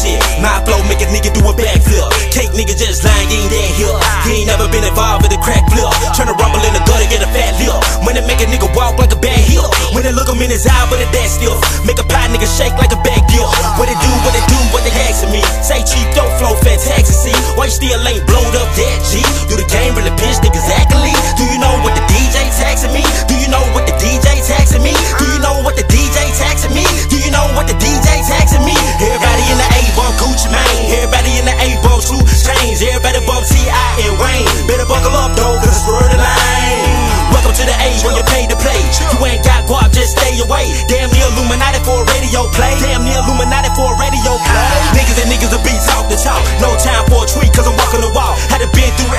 shit. My flow make a nigga do a backflip. Cake nigga just lying, you ain't that here. You ain't never been involved with a crack flip. Tryna rumble in the gutter, get a fat lip. When it make a nigga walk like a bad heel. When it look him in his eye, but it that stiff. Make a pie nigga shake like a bad gill. What it do, what it do, what they asking me. Say cheap, don't flow fantastic, see. Why you still ain't blowed up that G? Do the game really pinch niggas accolade? Do you know what the DJ taxing me? Do you know what the DJ taxing me? Do you know what the DJ taxing me? Do you know what the DJ taxing me? Everybody in the A-bump Gucci Mane. Everybody in the A-bump True Chains. Everybody bump T.I. and Wayne. Better buckle up though, cause it's word of line. Welcome to the age when you pay to play. You ain't got guap, just stay away. Damn near Illuminati for a radio play. Damn near Illuminati for a radio play. Niggas and niggas will be talk to talk. No time for a tweet, cause I'm walking the walk. Had to been through